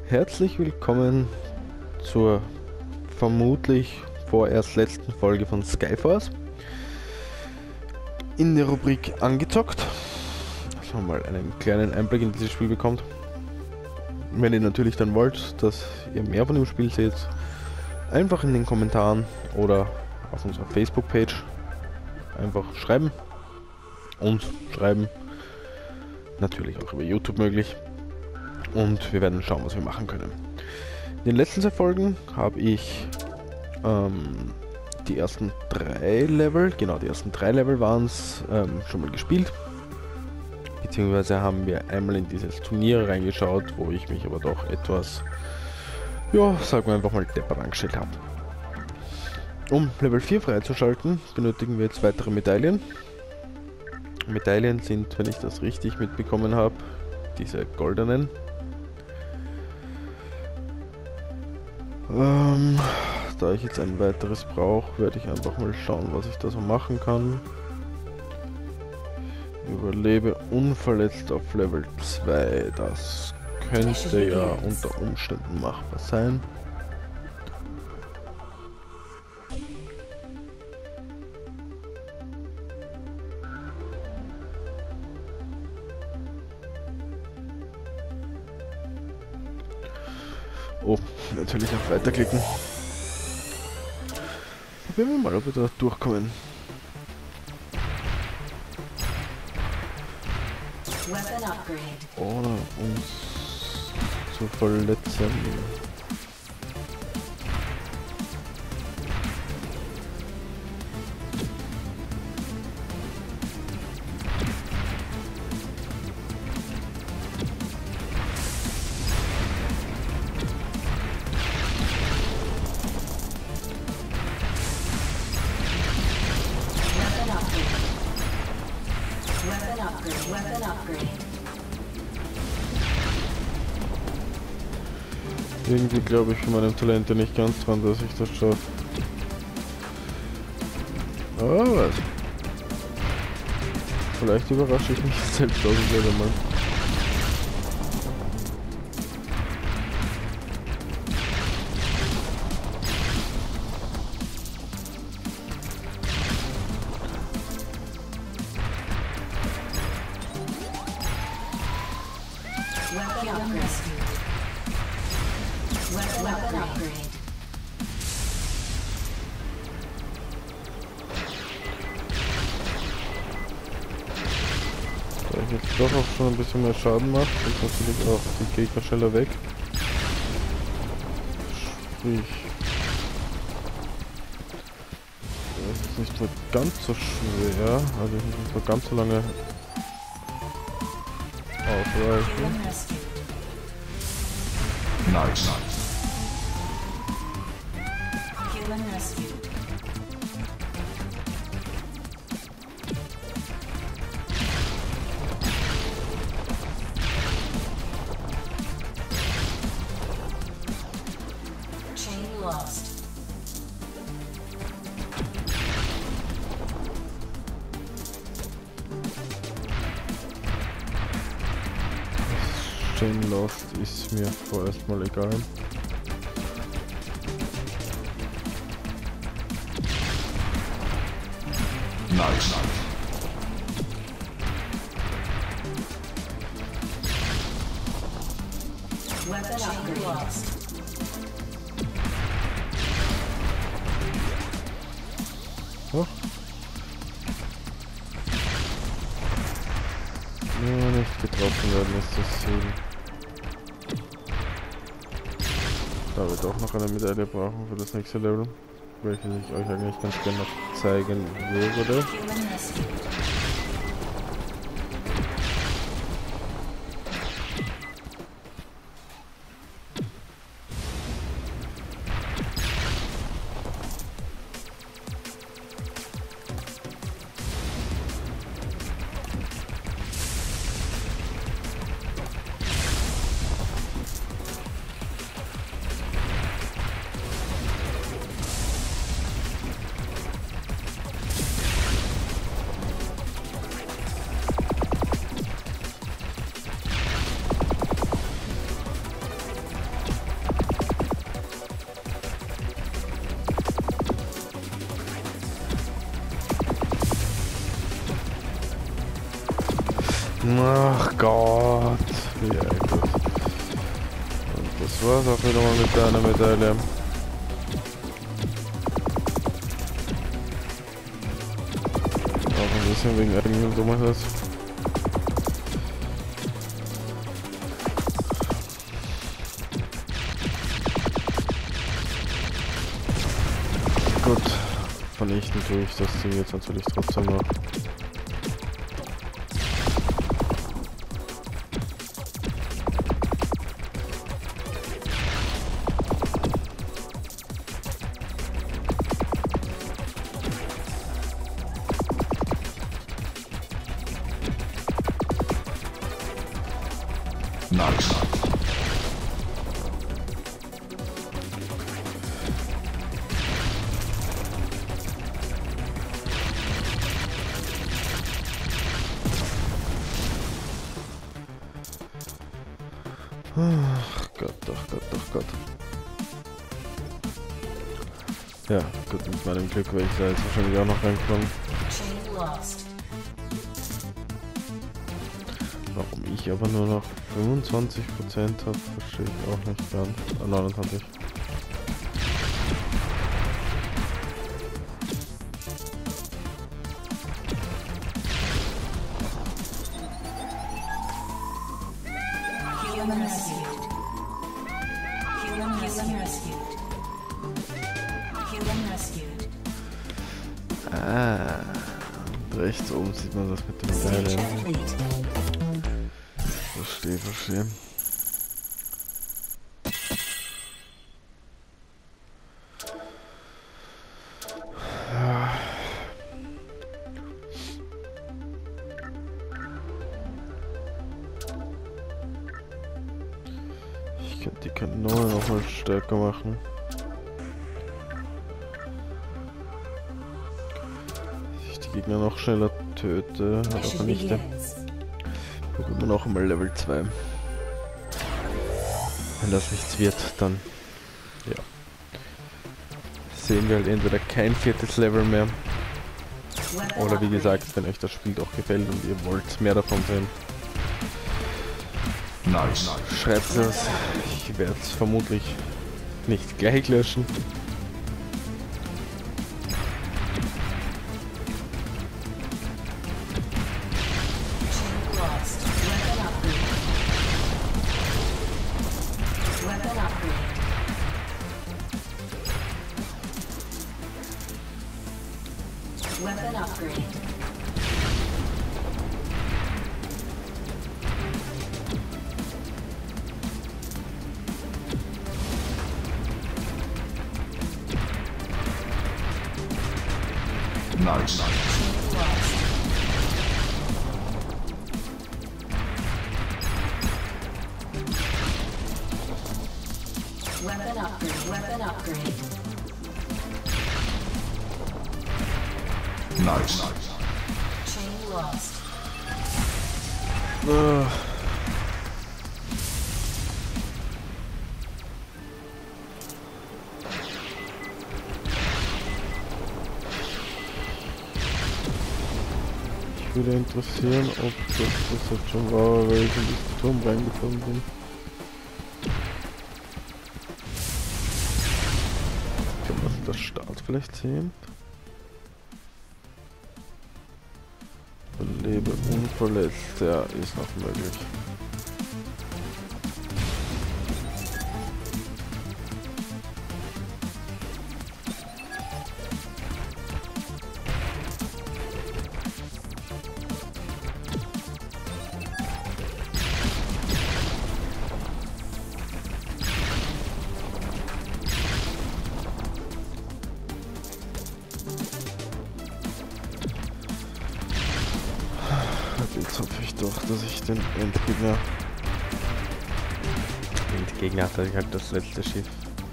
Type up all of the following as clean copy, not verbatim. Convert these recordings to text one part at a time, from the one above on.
Herzlich willkommen zur vermutlich vorerst letzten Folge von Skyforce. In der Rubrik angezockt, dass man mal einen kleinen Einblick in dieses Spiel bekommt. Wenn ihr natürlich dann wollt, dass ihr mehr von dem Spiel seht, einfach in den Kommentaren oder auf unserer Facebook-Page einfach schreiben. Und schreiben. Natürlich auch über YouTube möglich. Und wir werden schauen, was wir machen können. In den letzten 2 Folgen habe ich die ersten 3 Level, genau die ersten 3 Level waren es, schon mal gespielt. Beziehungsweise haben wir einmal in dieses Turnier reingeschaut, wo ich mich aber doch etwas, ja, sagen wir einfach mal deppert angestellt habe. Um Level 4 freizuschalten, benötigen wir jetzt weitere Medaillen. Medaillen sind, wenn ich das richtig mitbekommen habe, diese goldenen. Da ich jetzt ein weiteres brauche, werde ich einfach mal schauen, was ich da so machen kann. Überlebe unverletzt auf Level 2. Das könnte ja unter Umständen machbar sein. Oh, natürlich auf Weiterklicken. Probieren wir mal, ob wir da durchkommen. Ohne uns zu verletzen. Irgendwie glaube ich für meine Talente nicht ganz dran, dass ich das schaffe. Aber was? Vielleicht überrasche ich mich selbst auch wieder mal. Da ich jetzt doch auch schon ein bisschen mehr Schaden macht, ist natürlich auch die Gegner schneller weg. Sprich, es ist nicht mehr ganz so schwer, also ich muss nicht mehr ganz so lange ausweichen. Nice. Chain lost. Chain Lost ist mir vorerst mal egal. Nice. Weapon upgrade lost. Oh. Nur nicht getroffen werden ist das Ziel. Da wir doch noch eine Medaille brauchen für das nächste Level, welches ich euch eigentlich ganz gerne noch zeigen würde. Human rescued. Ach Gott, wie ärgerlich. Und das war's auch wieder mal mit deiner Medaille. Auch ein bisschen wegen eigenen Dummerheit. Gut, vernichten tue ich das Ding jetzt natürlich trotzdem noch. Nice. Ach Gott, ach Gott, ach Gott. Ja, gut, mit meinem Glück wäre ich da jetzt wahrscheinlich auch noch reingekommen. Chain lost. Warum ich aber nur noch 25% habe, verstehe ich auch nicht ganz. 29. Human rescued. Human rescued. Human rescued. Ah, und rechts oben sieht man das mit dem Stage Teil. complete. Verstehe, verstehe. Ich könnte die Kanone noch mal stärker machen. Dass ich die Gegner noch schneller töte, oder Mission vernichte. begins. Probieren wir noch einmal Level 2. Wenn das nichts wird, dann ja. Sehen wir halt entweder kein 4. Level mehr. Weapon Oder wie upgrade. gesagt, wenn euch das Spiel doch gefällt und ihr wollt mehr davon sehen, Nice. schreibt es. Ich werde es vermutlich nicht gleich löschen. Chain lost. Weapon upgrade. Weapon upgrade. Weapon upgrade. Nice. Chain lost. Weapon upgrade. Weapon upgrade. Nice. Chain lost. Ich würde interessieren, ob das jetzt schon war, weil ich in diesen Turm reingekommen bin. Kann man das Start vielleicht sehen? Lebe unverletzt, ja, ist noch möglich. Jetzt hoffe ich doch, dass ich den Endgegner hatte ich halt das letzte Schiff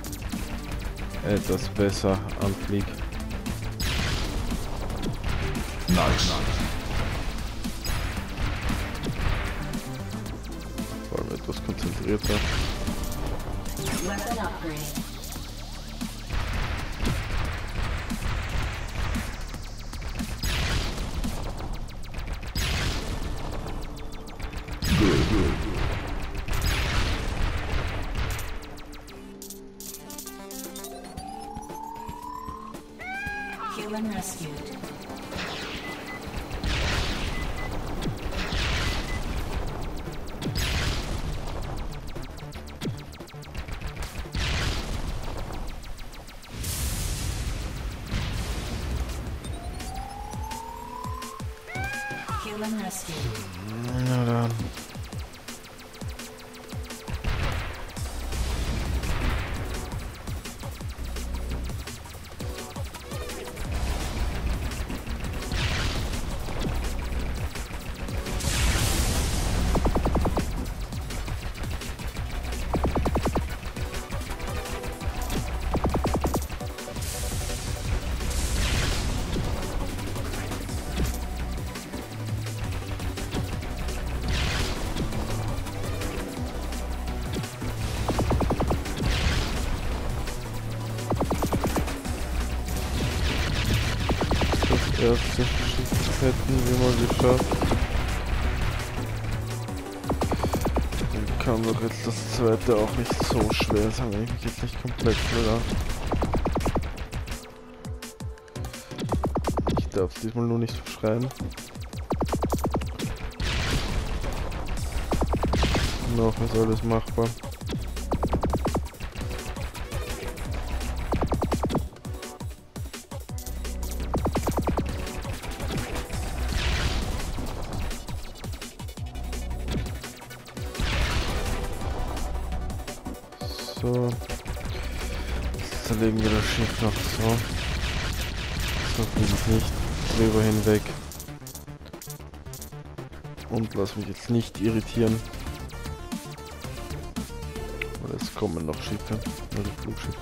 etwas besser anflieg. Nice. Vor allem etwas konzentrierter. Weapon upgrade. Human rescued. Human rescued. Na dann. Erste Schiff hätten wir mal geschafft. Dann kann doch jetzt das zweite auch nicht so schwer sein, wenn ich mich jetzt nicht komplett blöd. Ich darf es diesmal nur nicht verschreien. Noch ist alles machbar. So, jetzt zerlegen wir das Schiff noch so. So fliege ich nicht drüber hinweg. Und lass mich jetzt nicht irritieren. Weil es kommen noch Schiffe, also Flugschiffe.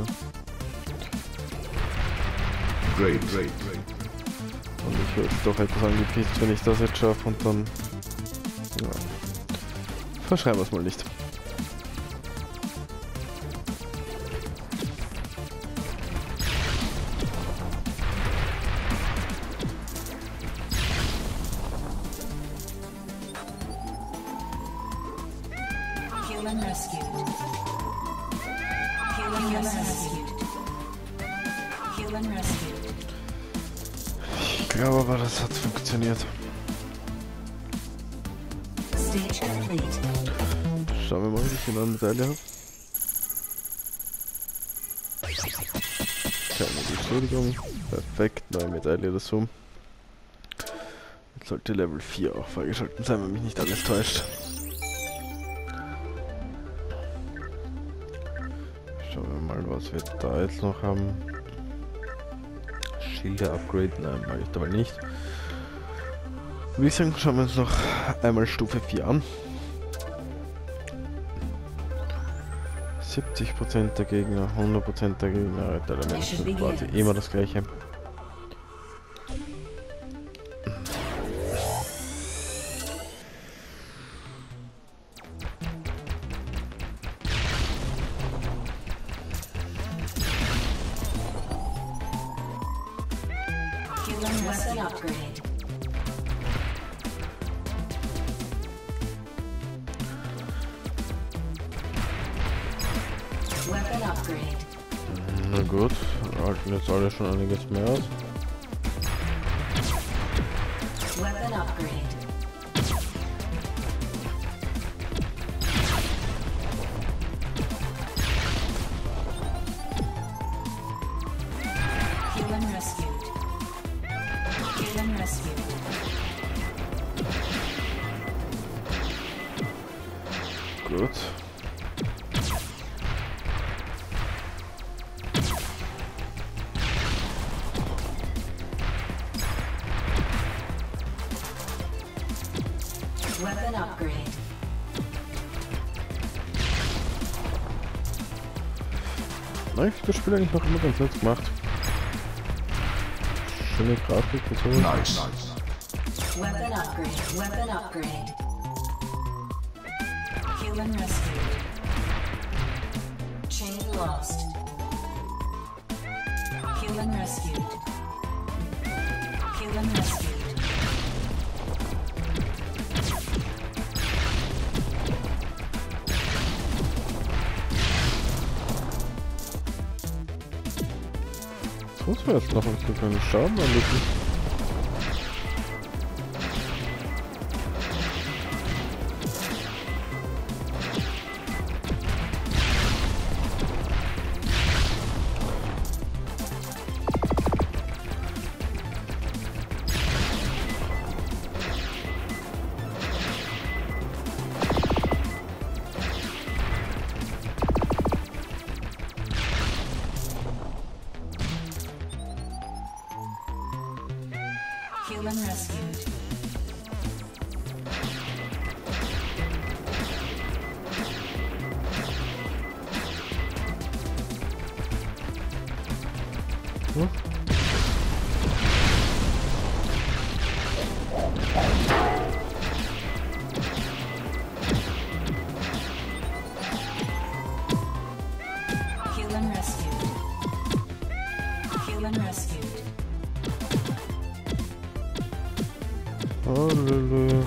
Great. Und ich werde doch etwas angepisst, wenn ich das jetzt schaffe und dann... Ja. Verschreiben wir es mal nicht. Human rescued. Human rescued. Human rescued. Ich glaube aber, das hat funktioniert. Stage complete. Schauen wir mal, wie ich eine Medaille habe. Keine Beschädigung. Perfekt, neue Medaille dazu. Jetzt sollte Level 4 auch freigeschaltet sein, wenn mich nicht alles täuscht. Schauen wir mal, was wir da jetzt noch haben. Schilder Upgrade, nein, mag ich dabei nicht. Würde ich sagen, schauen wir uns noch einmal Stufe 4 an. 70% der Gegner, 100% der Gegner, der Menschen, quasi immer das gleiche. Human weapon upgrade. Weapon upgrade. Na gut, halten jetzt alle schon einiges mehr aus. Weapon upgrade. Human rescued. Human rescued. Gut. Weapon upgrade. Nein, das Spiel eigentlich noch immer ganz nett gemacht. Schöne Grafik und so. Nice. Weapon upgrade. Weapon upgrade. Human rescued. Chain lost. Human rescued. Human rescued. Was war jetzt noch ein kleiner Schaden anlegen? Human rescued. Hm? Human rescued. Human rescued. Halleluja.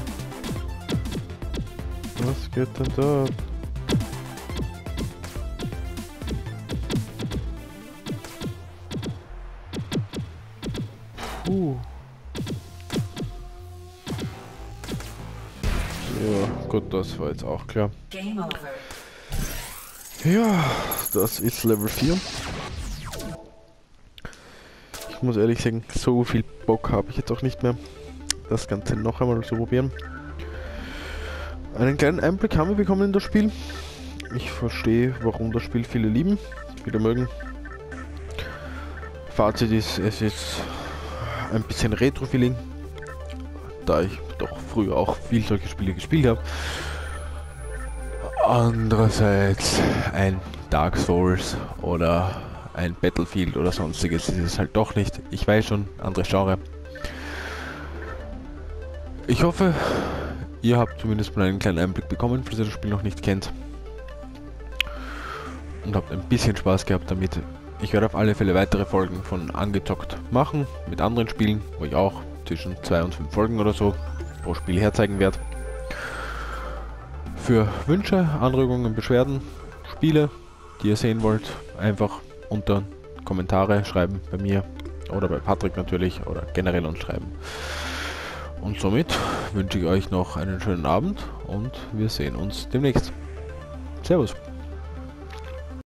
Was geht denn da ab? Puh. Ja, gut, das war jetzt auch klar. Game over. Ja, das ist Level 4. Ich muss ehrlich sagen, so viel Bock habe ich jetzt auch nicht mehr, das Ganze noch einmal zu probieren. Einen kleinen Einblick haben wir bekommen in das Spiel. Ich verstehe, warum das Spiel viele lieben, viele mögen. Fazit ist, es ist ein bisschen Retro-Feeling, da ich doch früher auch viel solche Spiele gespielt habe. Andererseits ein Dark Souls oder ein Battlefield oder sonstiges ist es halt doch nicht. Ich weiß schon, andere Genre. Ich hoffe, ihr habt zumindest mal einen kleinen Einblick bekommen, falls ihr das Spiel noch nicht kennt. Und habt ein bisschen Spaß gehabt damit. Ich werde auf alle Fälle weitere Folgen von Angezockt machen, mit anderen Spielen, wo ich auch zwischen 2 und 5 Folgen oder so pro Spiel herzeigen werde. Für Wünsche, Anregungen, Beschwerden, Spiele, die ihr sehen wollt, einfach unter Kommentare schreiben bei mir oder bei Patrick natürlich oder generell uns schreiben. Und somit wünsche ich euch noch einen schönen Abend und wir sehen uns demnächst. Servus!